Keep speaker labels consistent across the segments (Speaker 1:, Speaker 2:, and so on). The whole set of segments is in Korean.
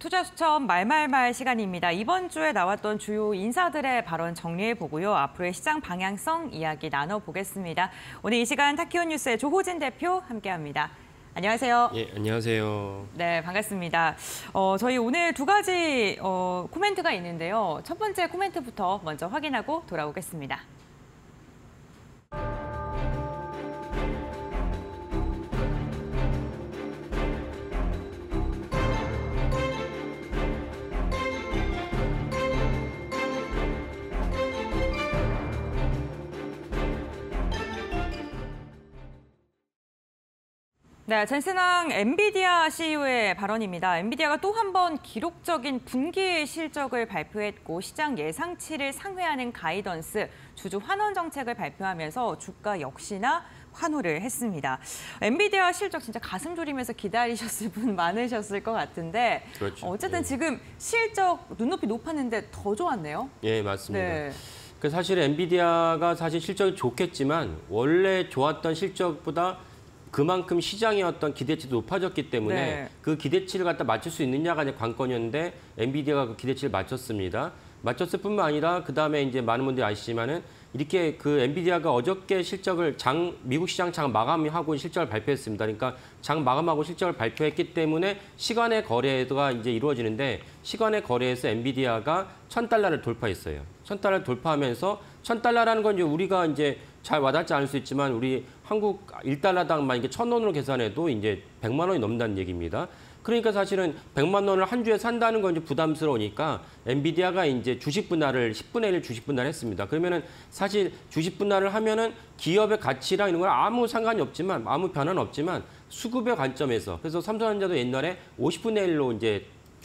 Speaker 1: 투자 수첩 말말말 시간입니다. 이번 주에 나왔던 주요 인사들의 발언 정리해보고요. 앞으로의 시장 방향성 이야기 나눠보겠습니다. 오늘 이 시간 타키온 뉴스의 조호진 대표 함께합니다. 안녕하세요.
Speaker 2: 예, 안녕하세요.
Speaker 1: 네, 반갑습니다. 저희 오늘 두 가지 코멘트가 있는데요. 첫 번째 코멘트부터 먼저 확인하고 돌아오겠습니다. 네, 젠슨왕 엔비디아 CEO의 발언입니다. 엔비디아가 또 한 번 기록적인 분기 실적을 발표했고 시장 예상치를 상회하는 가이던스, 주주 환원 정책을 발표하면서 주가 역시나 환호를 했습니다. 엔비디아 실적 진짜 가슴 졸이면서 기다리셨을 분 많으셨을 것 같은데
Speaker 2: 그렇죠.
Speaker 1: 어쨌든 지금 실적 눈높이 높았는데 더 좋았네요.
Speaker 2: 예, 맞습니다.
Speaker 1: 네.
Speaker 2: 사실 엔비디아가 사실 실적이 좋겠지만 원래 좋았던 실적보다 그만큼 시장의 어떤 기대치도 높아졌기 때문에
Speaker 1: 네.
Speaker 2: 그 기대치를 갖다 맞출 수 있느냐가 이제 관건이었는데 엔비디아가 그 기대치를 맞췄습니다. 맞췄을 뿐만 아니라 그다음에 이제 많은 분들이 아시지만은 이렇게 그 엔비디아가 어저께 실적을 미국 시장 장 마감하고 실적을 발표했습니다. 그러니까 장 마감하고 실적을 발표했기 때문에 시간의 거래가 이제 이루어지는데 시간의 거래에서 엔비디아가 $1,000를 돌파했어요. $1,000를 돌파하면서 $1,000라는 건 이제 우리가 이제 잘 와닿지 않을 수 있지만 우리 한국 $1당만 이게 1,000원으로 계산해도 이제 100만 원이 넘는다는 얘기입니다. 그러니까 사실은 100만 원을 한 주에 산다는 건 이제 부담스러우니까 엔비디아가 이제 주식 분할을 10분의 1 주식 분할했습니다. 그러면은 사실 주식 분할을 하면은 기업의 가치랑 이런 건 아무 상관이 없지만 아무 변화는 없지만 수급의 관점에서 그래서 삼성전자도 옛날에 50분의 1로 이제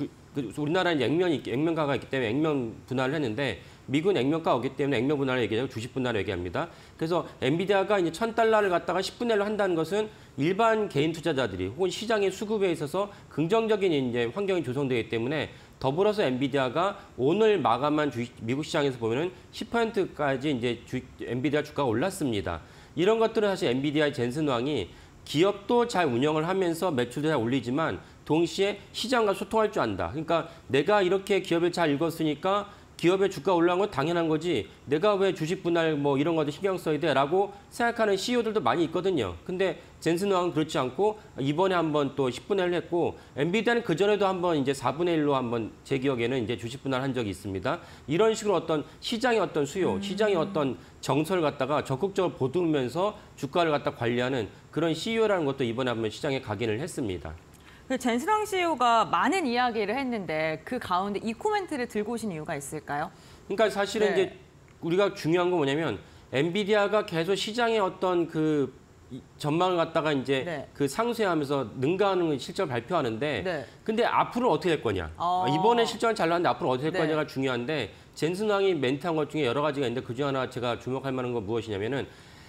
Speaker 2: 우리나라는 액면가가 있기 때문에 액면 분할을 했는데 미국은 액면가가 없기 때문에 액면 분할을 얘기하고 주식 분할을 얘기합니다. 그래서 엔비디아가 이제 $1,000를 갖다가 10분의 1로 한다는 것은 일반 개인 투자자들이 혹은 시장의 수급에 있어서 긍정적인 이제 환경이 조성되기 때문에 더불어서 엔비디아가 오늘 마감한 미국 시장에서 보면은 10%까지 이제 엔비디아 주가가 올랐습니다. 이런 것들은 사실 엔비디아의 젠슨 왕이 기업도 잘 운영을 하면서 매출도 잘 올리지만 동시에 시장과 소통할 줄 안다. 그러니까 내가 이렇게 기업을 잘 읽었으니까 기업의 주가 올라간 건 당연한 거지. 내가 왜 주식 분할 뭐 이런 것도 신경 써야 돼? 라고 생각하는 CEO들도 많이 있거든요. 근데 젠슨 왕은 그렇지 않고 이번에 한번 또 10분의 1을 했고 엔비디아는 그전에도 한번 이제 4분의 1로 한번 제 기억에는 이제 주식 분할 한 적이 있습니다. 이런 식으로 어떤 시장의 어떤 수요, 시장의 어떤 정서를 갖다가 적극적으로 보듬으면서 주가를 갖다 관리하는 그런 CEO라는 것도 이번에 한번 시장에 각인을 했습니다.
Speaker 1: 젠슨왕 CEO가 많은 이야기를 했는데 그 가운데 이 코멘트를 들고 오신 이유가 있을까요?
Speaker 2: 그러니까 사실은
Speaker 1: 네.
Speaker 2: 이제 우리가 중요한 건 뭐냐면 엔비디아가 계속 시장의 어떤 그 전망을 갖다가 이제
Speaker 1: 네.
Speaker 2: 그 상쇄하면서 능가하는 실적을 발표하는데
Speaker 1: 네.
Speaker 2: 근데 앞으로 어떻게 될 거냐? 이번에 실적은 잘 나왔는데 앞으로 어떻게 될
Speaker 1: 네.
Speaker 2: 거냐가 중요한데 젠슨 왕이 멘트한 것 중에 여러 가지가 있는데 그중 하나 제가 주목할 만한 건 무엇이냐면은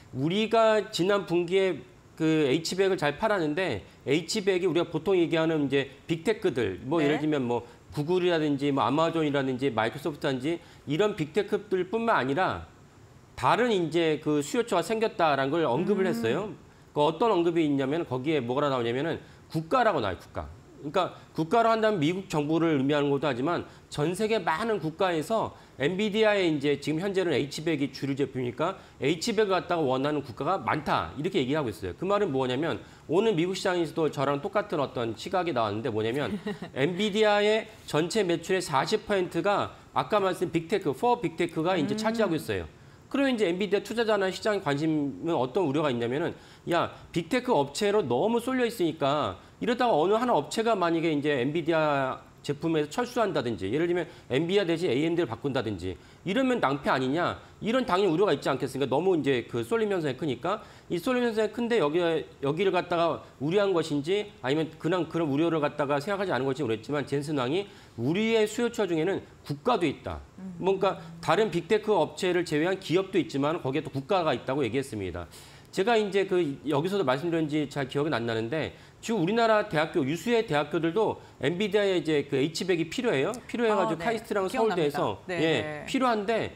Speaker 2: 우리가 지난 분기에 그 H백을 잘 팔았는데 H백이 우리가 보통 얘기하는 이제 빅테크들 뭐
Speaker 1: 네.
Speaker 2: 예를 들면 뭐 구글이라든지 뭐 아마존이라든지 마이크로소프트라든지 이런 빅테크들뿐만 아니라 다른 이제 그 수요처가 생겼다라는 걸 언급을 했어요. 그 어떤 언급이 있냐면 거기에 뭐가 나오냐면은 국가라고 나와요, 국가. 그러니까 국가로 한다면 미국 정부를 의미하는 것도 하지만 전 세계 많은 국가에서 엔비디아의 이제 지금 현재는 H백이 주류 제품이니까 H백을 갖다가 원하는 국가가 많다. 이렇게 얘기를 하고 있어요. 그 말은 뭐냐면 오늘 미국 시장에서도 저랑 똑같은 어떤 시각이 나왔는데 뭐냐면 엔비디아의 전체 매출의 40%가 아까 말씀드린 빅테크, 4 빅테크가 이제 차지하고 있어요. 그러면 이제 엔비디아 투자자나 시장 관심은 어떤 우려가 있냐면은 야, 빅테크 업체로 너무 쏠려 있으니까 이러다가 어느 하나 업체가 만약에 이제 엔비디아 제품에서 철수한다든지 예를 들면 엔비디아 대신 AMD를 바꾼다든지 이러면 낭패 아니냐 이런 당연히 우려가 있지 않겠습니까? 너무 이제 그 쏠림 현상이 크니까 이 쏠림 현상이 큰데 여기를 갖다가 우려한 것인지 아니면 그냥 그런 우려를 갖다가 생각하지 않은 것인지 모르겠지만 젠슨 왕이 우리의 수요처 중에는 국가도 있다. 뭔가 다른 빅테크 업체를 제외한 기업도 있지만 거기에 또 국가가 있다고 얘기했습니다. 제가 이제 여기서도 말씀드렸는지 잘 기억은 안 나는데 지금 우리나라 대학교 유수의 대학교들도 엔비디아의 이제 그 H백이 필요해가지고
Speaker 1: 네.
Speaker 2: 카이스트랑
Speaker 1: 기억납니다.
Speaker 2: 서울대에서
Speaker 1: 네.
Speaker 2: 예, 필요한데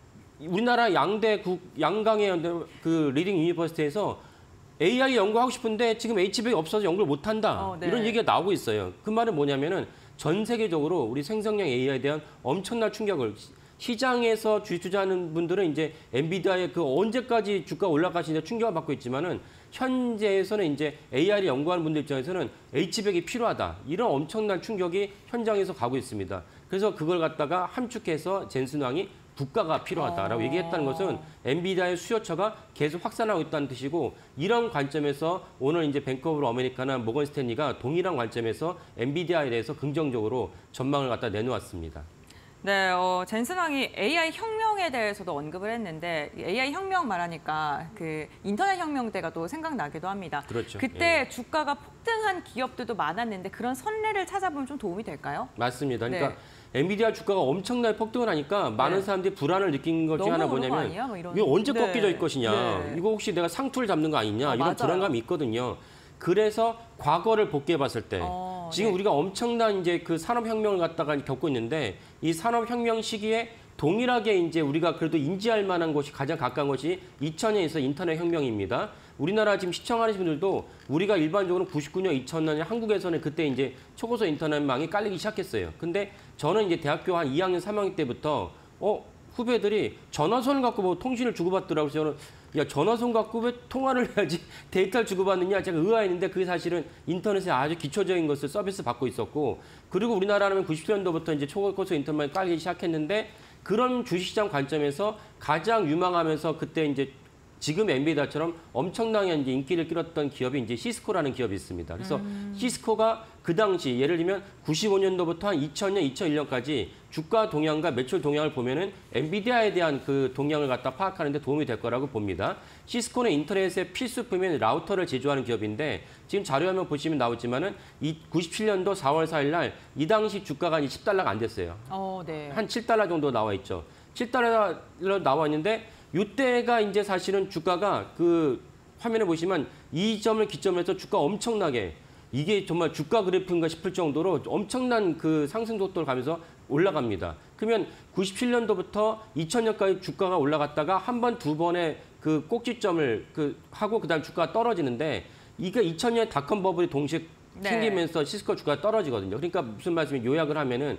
Speaker 2: 우리나라 양강의 그 리딩 유니버시티에서 AI 연구하고 싶은데 지금 H백이 없어서 연구를 못한다.
Speaker 1: 네.
Speaker 2: 이런 얘기가 나오고 있어요. 그 말은 뭐냐면은 전 세계적으로 우리 생성형 AI에 대한 엄청난 충격을 시장에서 주식 투자하는 분들은 이제 엔비디아의 그 언제까지 주가 올라가시냐 충격을 받고 있지만은 현재에서는 이제 AI를 연구하는 분들 입장에서는 H백이 필요하다. 이런 엄청난 충격이 현장에서 가고 있습니다. 그래서 그걸 갖다가 함축해서 젠슨 왕이 국가가 필요하다라고 얘기했다는 것은 엔비디아의 수요처가 계속 확산하고 있다는 뜻이고 이런 관점에서 오늘 이제 뱅크 오브 아메리카나 모건 스탠리가 동일한 관점에서 엔비디아에 대해서 긍정적으로 전망을 갖다 내놓았습니다.
Speaker 1: 네, 젠슨 왕이 AI 혁명에 대해서도 언급을 했는데 AI 혁명 말하니까 그 인터넷 혁명 때가 또 생각나기도 합니다.
Speaker 2: 그렇죠.
Speaker 1: 그때
Speaker 2: 예.
Speaker 1: 주가가 폭등한 기업들도 많았는데 그런 선례를 찾아보면 좀 도움이 될까요?
Speaker 2: 맞습니다. 그러니까
Speaker 1: 네.
Speaker 2: 엔비디아 주가가 엄청나게 폭등을 하니까 많은 사람들이 불안을 느낀 것 중에 하나 뭐냐면 이거 언제 꺾여질 것이냐. 이거 혹시 내가 상투를 잡는 거 아니냐. 이런
Speaker 1: 맞아요.
Speaker 2: 불안감이 있거든요. 그래서 과거를 복귀해 봤을 때 지금 우리가 엄청난 이제 그 산업혁명을 갖다가 겪고 있는데 이 산업혁명 시기에 동일하게 이제 우리가 그래도 인지할 만한 것이 가장 가까운 것이 2000년에서 인터넷 혁명입니다. 우리나라 지금 시청하시는 분들도 우리가 일반적으로 99년, 2000년에 한국에서는 그때 이제 초고속 인터넷망이 깔리기 시작했어요. 근데 저는 이제 대학교 한 2학년, 3학년 때부터 후배들이 전화선을 갖고 뭐 통신을 주고받더라고요. 저는 야 전화선 갖고 왜 통화를 해야지 데이터를 주고받느냐 제가 의아했는데 그게 사실은 인터넷에 아주 기초적인 것을 서비스 받고 있었고 그리고 우리나라는 90년도부터 이제 초고속 인터넷망이 깔리기 시작했는데 그런 주식시장 관점에서 가장 유망하면서 그때 이제 지금 엔비디아처럼 엄청나게 이제 인기를 끌었던 기업이 이제 시스코라는 기업이 있습니다. 그래서 시스코가 그 당시 예를 들면 95년도부터 한 2000년, 2001년까지 주가 동향과 매출 동향을 보면은 엔비디아에 대한 그 동향을 갖다 파악하는 데 도움이 될 거라고 봅니다. 시스코는 인터넷의 필수품인 라우터를 제조하는 기업인데 지금 자료화면 보시면 나오지만은 97년도 4월 4일 날 이 당시 주가가 10달러가 안 됐어요.
Speaker 1: 네.
Speaker 2: 한 7달러 정도 나와 있죠. 7달러 나와 있는데 이때가 이제 사실은 주가가 그 화면에 보시면 이 점을 기점으로 해서 주가 엄청나게 이게 정말 주가 그래프인가 싶을 정도로 엄청난 그 상승 속도를 가면서 올라갑니다. 그러면 97년도부터 2000년까지 주가가 올라갔다가 한 번, 두 번의 그 꼭지점을 하고 그다음 주가가 떨어지는데 이게 2000년 닷컴 버블이 동시에 생기면서 시스코 주가가 떨어지거든요. 그러니까 무슨 말씀이 요약을 하면은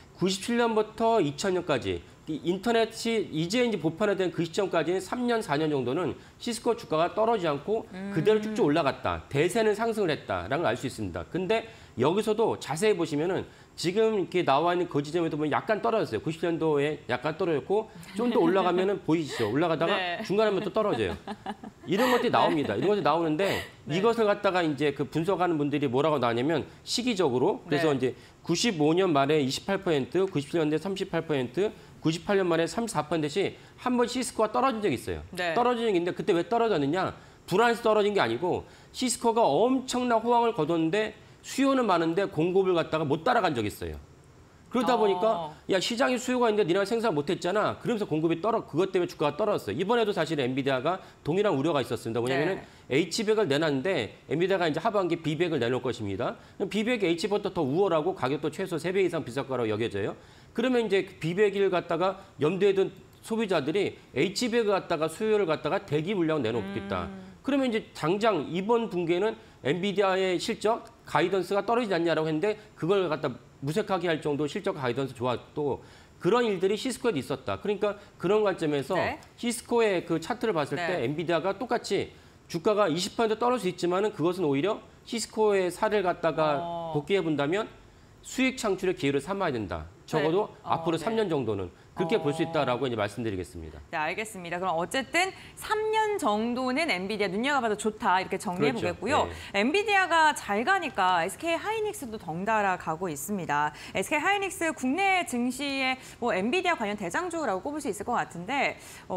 Speaker 2: 97년부터 2000년까지 인터넷이 이제 보편화된 그 시점까지는 3년, 4년 정도는 시스코 주가가 떨어지지 않고 그대로 쭉쭉 올라갔다. 대세는 상승을 했다라는 걸 알 수 있습니다. 근데 여기서도 자세히 보시면은 지금 이렇게 나와 있는 그 지점에도 보면 약간 떨어졌어요. 90년도에 약간 떨어졌고 좀 더 올라가면은 보이시죠? 올라가다가 중간에 한번 또 떨어져요. 이런 것들이 나옵니다. 이런 것들이 나오는데 이것을 갖다가 이제 그 분석하는 분들이 뭐라고 나왔냐면 시기적으로 그래서 이제 95년 말에 28%, 97년대 38%, 98년 말에 34%씩 한 번 시스코가 떨어진 적이 있어요. 떨어진 적이 있는데 그때 왜 떨어졌느냐? 불안해서 떨어진 게 아니고 시스코가 엄청난 호황을 거뒀는데 수요는 많은데 공급을 갖다가 못 따라간 적이 있어요. 그러다 보니까 야 시장에 수요가 있는데 니네가 생산 못했잖아. 그러면서 공급이 그것 때문에 주가가 떨어졌어요. 이번에도 사실 엔비디아가 동일한 우려가 있었습니다. 뭐냐면은 H백을 내놨는데 엔비디아가 이제 하반기 B백을 내놓을 것입니다. B백이 H보다 더 우월하고 가격도 최소 3배 이상 비쌀 거라고 여겨져요. 그러면 이제 B백을 갖다가 염두에 둔 소비자들이 H백을 갖다가 수요를 갖다가 대기 물량 내놓겠다. 그러면 이제 당장 이번 분기에는 엔비디아의 실적 가이던스가 떨어지지 않냐라고 했는데 그걸 갖다 무색하게 할 정도 실적 가이던스 좋았고 그런 일들이 시스코에도 있었다. 그러니까 그런 관점에서 시스코의 그 차트를 봤을 때 엔비디아가 똑같이 주가가 20% 떨어질 수 있지만은 그것은 오히려 시스코의 사례를 갖다가 복귀해 본다면 수익 창출의 기회를 삼아야 된다. 적어도 앞으로 3년 정도는 그렇게 볼 수 있다라고 이제 말씀드리겠습니다.
Speaker 1: 네, 알겠습니다. 그럼 어쨌든 3년 정도는 엔비디아 눈여겨봐도 좋다 이렇게 정리해 보겠고요. 엔비디아가 잘 가니까 SK 하이닉스도 덩달아 가고 있습니다. SK 하이닉스 국내 증시에 엔비디아 관련 대장주라고 꼽을 수 있을 것 같은데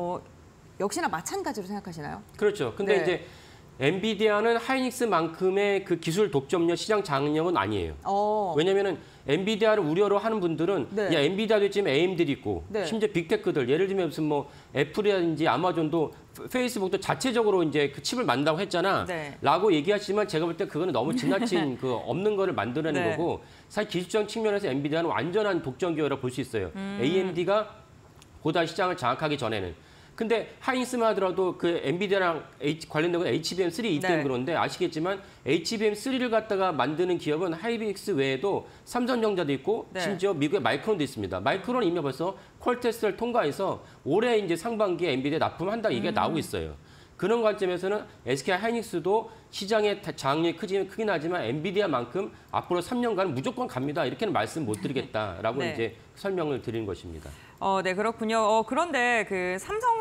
Speaker 1: 역시나 마찬가지로 생각하시나요?
Speaker 2: 그렇죠. 근데 이제 엔비디아는 하이닉스만큼의 그 기술 독점력, 시장 장악력은 아니에요. 왜냐면은 엔비디아를 우려로 하는 분들은 야 엔비디아도 지금 AMD도 있고 심지어 빅테크들 예를 들면 무슨 뭐 애플이라든지 아마존도 페이스북도 자체적으로 이제 그 칩을 만든다고 했잖아. 라고 얘기하시지만 제가 볼 때 그거는 너무 지나친 그 없는 거를 만들어내는 거고 사실 기술적 측면에서 엔비디아는 완전한 독점 기업이라고 볼 수 있어요. AMD가 보다 시장을 장악하기 전에는. 근데 하이닉스만 하더라도 그 엔비디아랑 관련된 건 HBM3 있기 때문에
Speaker 1: 네.
Speaker 2: 그런데 아시겠지만 HBM3를 갖다가 만드는 기업은 하이닉스 외에도 삼성전자도 있고
Speaker 1: 네.
Speaker 2: 심지어 미국의 마이크론도 있습니다. 마이크론은 이미 벌써 퀄 테스트를 통과해서 올해 이제 상반기에 엔비디아 납품한다 얘기가 나오고 있어요. 그런 관점에서는 SK 하이닉스도 시장의 장악력이 크긴 하지만 엔비디아만큼 앞으로 3년간 무조건 갑니다. 이렇게는 말씀 못 드리겠다라고
Speaker 1: 네.
Speaker 2: 이제 설명을 드리는 것입니다.
Speaker 1: 네, 그렇군요. 그런데 그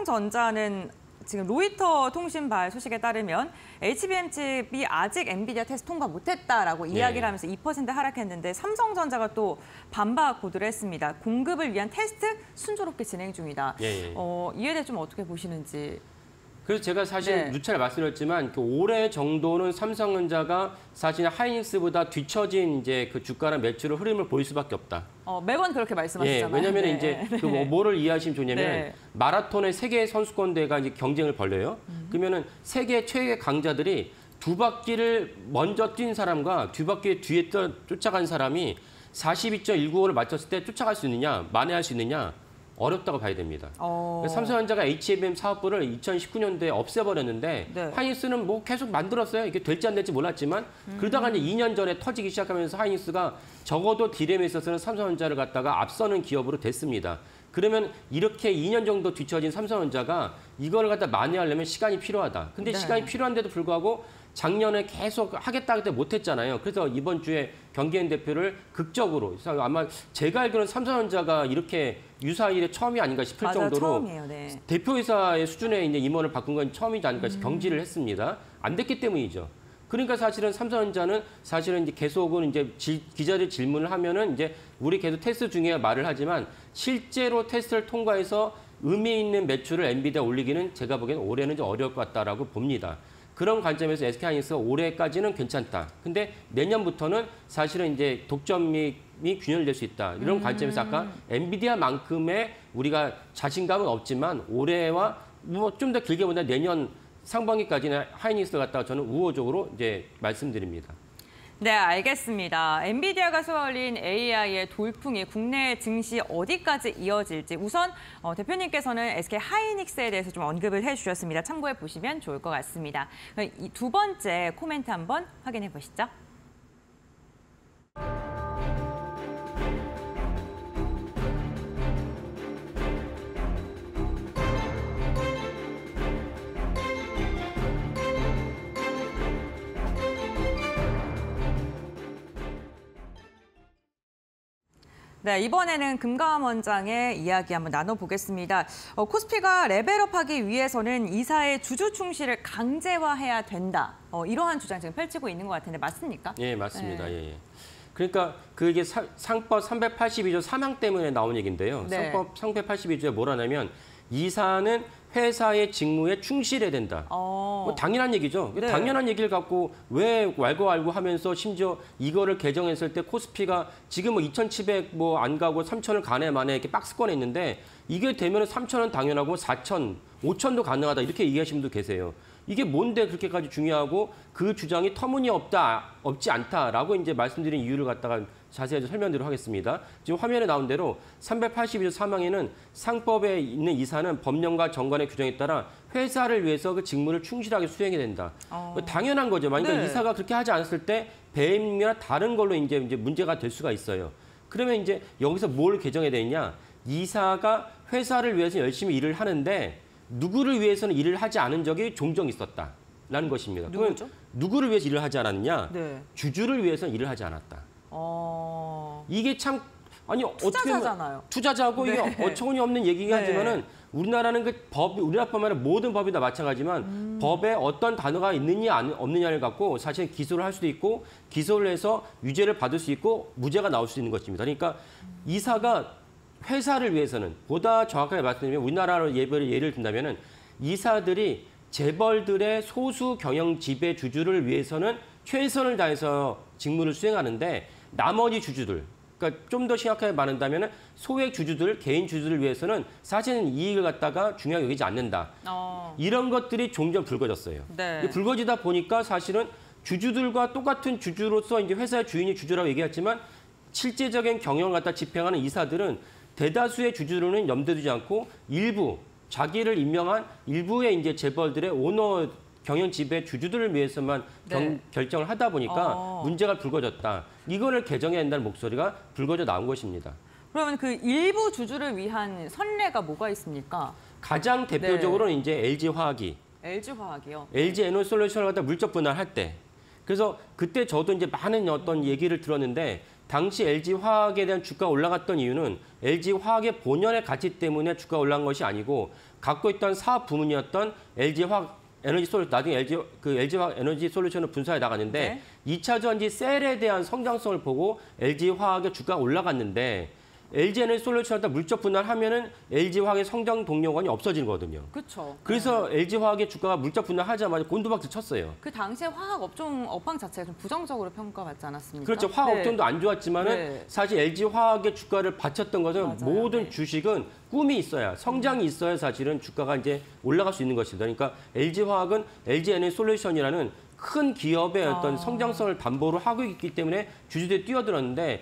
Speaker 1: 삼성전자는 지금 로이터 통신발 소식에 따르면 HBM 칩이 아직 엔비디아 테스트 통과 못했다라고 이야기를 하면서 2% 하락했는데 삼성전자가 또 반박 보도를 했습니다. 공급을 위한 테스트 순조롭게 진행 중이다. 이에 대해 좀 어떻게 보시는지.
Speaker 2: 그래서 제가 사실
Speaker 1: 네.
Speaker 2: 누차례 말씀드렸지만 그 올해 정도는 삼성전자가 사실 하이닉스보다 뒤처진 이제 그 주가나 매출의 흐름을 보일 수밖에 없다.
Speaker 1: 매번 그렇게 말씀하시잖아요.
Speaker 2: 왜냐하면
Speaker 1: 네.
Speaker 2: 이제 그 뭐를 이해하시면 좋냐면
Speaker 1: 네.
Speaker 2: 마라톤의 세계 선수권대회가 이제 경쟁을 벌려요. 그러면은 세계 최애 강자들이 두 바퀴를 먼저 뛴 사람과 두 바퀴 뒤에 쫓아간 사람이 42.195를 맞췄을 때 쫓아갈 수 있느냐, 만회할 수 있느냐. 어렵다고 봐야 됩니다. 삼성전자가 HBM 사업부를 2019년도에 없애버렸는데
Speaker 1: 네.
Speaker 2: 하이닉스는 뭐 계속 만들었어요. 이게 될지 안 될지 몰랐지만 그러다가 이제 2년 전에 터지기 시작하면서 하이닉스가 적어도 디램에 있어서는 삼성전자를 갖다가 앞서는 기업으로 됐습니다. 그러면 이렇게 2년 정도 뒤처진 삼성전자가 이걸 갖다 만회하려면 시간이 필요하다. 근데
Speaker 1: 네.
Speaker 2: 시간이 필요한데도 불구하고 작년에 계속 하겠다 그때 못했잖아요. 그래서 이번 주에 경기현 대표를 극적으로 아마 제가 알기로는 삼성전자가 이렇게 유사일에 처음이 아닌가 싶을
Speaker 1: 맞아요,
Speaker 2: 정도로
Speaker 1: 처음이에요. 네.
Speaker 2: 대표이사의 수준의 이제 임원을 바꾼 건 처음이지 않을까 경질을 했습니다. 안 됐기 때문이죠. 그러니까 사실은 삼성전자는 사실은 이제 계속은 이제 기자들 질문을 하면은 이제 우리 계속 테스트 중에 말을 하지만 실제로 테스트를 통과해서 의미 있는 매출을 엔비디아 올리기는 제가 보기에는 올해는 좀 어려울 것 같다라고 봅니다. 그런 관점에서 SK하이닉스가 올해까지는 괜찮다. 근데 내년부터는 사실은 이제 독점이 균열될 수 있다. 이런 관점에서 아까 엔비디아만큼의 우리가 자신감은 없지만 올해와 뭐 좀 더 길게 보면 내년 상반기까지는 하이닉스 갖다가 저는 우호적으로 이제 말씀드립니다.
Speaker 1: 네, 알겠습니다. 엔비디아가 쏘아올린 AI의 돌풍이 국내 증시 어디까지 이어질지 우선 대표님께서는 SK 하이닉스에 대해서 좀 언급을 해주셨습니다. 참고해 보시면 좋을 것 같습니다. 이 두 번째 코멘트 한번 확인해 보시죠. 네, 이번에는 금감 원장의 이야기 한번 나눠보겠습니다. 코스피가 레벨업하기 위해서는 이사의 주주 충실을 강제화해야 된다. 이러한 주장 지금 펼치고 있는 것 같은데 맞습니까?
Speaker 2: 예, 맞습니다.
Speaker 1: 네.
Speaker 2: 예. 그러니까 그게 상법 382조 3항 때문에 나온 얘기인데요.
Speaker 1: 네.
Speaker 2: 상법 382조에 뭐라냐면 이사는 회사의 직무에 충실해야 된다. 뭐 당연한 얘기죠.
Speaker 1: 네.
Speaker 2: 당연한 얘기를 갖고 왜 알고 하면서 심지어 이거를 개정했을 때 코스피가 지금 뭐 2,700 뭐 안 가고 3,000을 가네 마네 이렇게 박스권에 있는데 이게 되면 3,000은 당연하고 4,000, 5,000도 가능하다 이렇게 얘기하시는 분도 계세요. 이게 뭔데 그렇게까지 중요하고 그 주장이 없지 않다라고 이제 말씀드린 이유를 갖다가 자세히 설명드리도록 하겠습니다. 지금 화면에 나온 대로 382조 3항에는 상법에 있는 이사는 법령과 정관의 규정에 따라 회사를 위해서 그 직무를 충실하게 수행해야 된다. 당연한 거죠. 만약에
Speaker 1: 네.
Speaker 2: 이사가 그렇게 하지 않았을 때 배임이나 다른 걸로 이제 문제가 될 수가 있어요. 그러면 이제 여기서 뭘 개정해야 되느냐? 이사가 회사를 위해서 열심히 일을 하는데 누구를 위해서는 일을 하지 않은 적이 종종 있었다라는 것입니다.
Speaker 1: 누구죠?
Speaker 2: 누구를 위해서 일을 하지 않았느냐?
Speaker 1: 네.
Speaker 2: 주주를 위해서는 일을 하지 않았다. 이게 참 아니
Speaker 1: 투자자잖아요.
Speaker 2: 어떻게 투자자고
Speaker 1: 네.
Speaker 2: 이게 어처구니 없는 얘기긴
Speaker 1: 네.
Speaker 2: 하지만은 우리나라는 우리나라뿐만 아니라 모든 법이 다 마찬가지지만 법에 어떤 단어가 있느냐 없느냐를 갖고 사실 기소를 할 수도 있고 기소를 해서 유죄를 받을 수 있고 무죄가 나올 수 있는 것입니다. 그러니까 이사가 회사를 위해서는 보다 정확하게 말씀드리면 우리나라로 예를 든다면은 이사들이 재벌들의 소수 경영 지배 주주를 위해서는 최선을 다해서 직무를 수행하는데 나머지 주주들, 그러니까 좀 더 심각하게 말한다면 소액 주주들, 개인 주주를 위해서는 사실은 이익을 갖다가 중요하게 여기지 않는다. 이런 것들이 종종 불거졌어요.
Speaker 1: 네.
Speaker 2: 불거지다 보니까 사실은 주주들과 똑같은 주주로서 이제 회사의 주인이 주주라고 얘기했지만 실제적인 경영을 갖다 집행하는 이사들은 대다수의 주주로는 염두에 두지 않고 일부 자기를 임명한 일부의 이제 재벌들의 오너 경영 지배 주주들을 위해서만
Speaker 1: 네.
Speaker 2: 결정을 하다 보니까 문제가 불거졌다. 이거를 개정해야 된다는 목소리가 불거져 나온 것입니다.
Speaker 1: 그러면 그 일부 주주를 위한 선례가 뭐가 있습니까?
Speaker 2: 가장 대표적으로는 이제 LG화학이
Speaker 1: LG화학이요.
Speaker 2: LG 에너지솔루션을 갖다 물적 분할할 때. 그래서 그때 저도 이제 많은 어떤 얘기를 들었는데 당시 LG화학에 대한 주가가 올라갔던 이유는 LG화학의 본연의 가치 때문에 주가가 올라간 것이 아니고 갖고 있던 사업 부문이었던 LG화학 에너지 솔루션, 나중에 LG화학 에너지 솔루션을 분사해 나갔는데
Speaker 1: 네.
Speaker 2: 2차 전지 셀에 대한 성장성을 보고 LG화학의 주가가 올라갔는데 LG 에너지 솔루션을 갖다 물적 분할하면은 LG화학의 성장 동력원이 없어지거든요.
Speaker 1: 그렇죠.
Speaker 2: 그래서 LG화학의 주가가 물적 분할하자마자 곤두박질 쳤어요.
Speaker 1: 그 당시에 화학 업황 자체가 좀 부정적으로 평가받지 않았습니까?
Speaker 2: 그렇죠. 화학
Speaker 1: 네.
Speaker 2: 업종도 안 좋았지만은
Speaker 1: 네.
Speaker 2: 사실 LG화학의 주가를 받쳤던 것은
Speaker 1: 맞아요.
Speaker 2: 모든
Speaker 1: 네.
Speaker 2: 주식은 꿈이 있어야 성장이 있어야 사실은 주가가 이제 올라갈 수 있는 것입니다. 그러니까 LG화학은 LG 에너지 솔루션이라는 큰 기업의 어떤 성장성을 담보로 하고 있기 때문에 주주들이 뛰어들었는데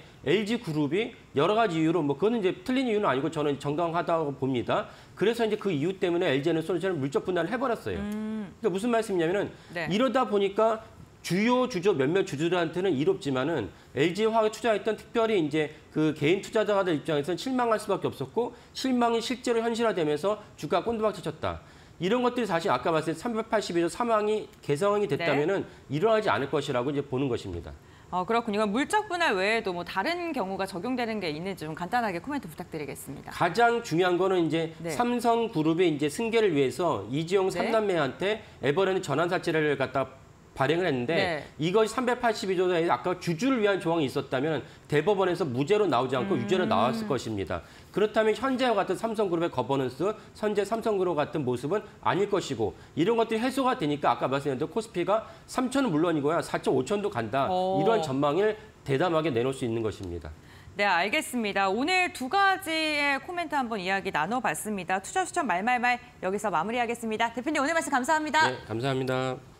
Speaker 2: LG그룹이 여러 가지 이유로 뭐 그거는 이제 틀린 이유는 아니고 저는 정당하다고 봅니다. 그래서 이제 그 이유 때문에 LG 에너지 솔루션을 물적 분할을 해버렸어요. 그러니까 무슨 말씀이냐면은
Speaker 1: 네.
Speaker 2: 이러다 보니까 주요 주주 몇몇 주주들한테는 이롭지만은 LG화학에 투자했던 특별히 이제 그 개인 투자자들 입장에서는 실망할 수밖에 없었고 실망이 실제로 현실화되면서 주가 꼰두박질 쳤다. 이런 것들이 사실 아까 말씀드린 382조 사망이 개정이 됐다면은 일어나지 않을 것이라고 이제 보는 것입니다.
Speaker 1: 그렇군요. 물적 분할 외에도 뭐 다른 경우가 적용되는 게 있는지 좀 간단하게 코멘트 부탁드리겠습니다.
Speaker 2: 가장 중요한 거는 이제
Speaker 1: 네.
Speaker 2: 삼성그룹의 이제 승계를 위해서 이재용
Speaker 1: 네.
Speaker 2: 삼남매한테 에버랜드 전환사채를 갖다 발행을 했는데
Speaker 1: 네.
Speaker 2: 이것이 382조에 아까 주주를 위한 조항이 있었다면 대법원에서 무죄로 나오지 않고 유죄로 나왔을 것입니다. 그렇다면 현재와 같은 삼성그룹의 거버넌스, 현재 삼성그룹 같은 모습은 아닐 것이고 이런 것들이 해소가 되니까 아까 말씀드린 코스피가 3천은 물론이고요. 4천, 5천도 간다. 이런 전망을 대담하게 내놓을 수 있는 것입니다.
Speaker 1: 네, 알겠습니다. 오늘 두 가지의 코멘트 한번 이야기 나눠봤습니다. 투자 추천 말말말 여기서 마무리하겠습니다. 대표님 오늘 말씀 감사합니다.
Speaker 2: 네, 감사합니다.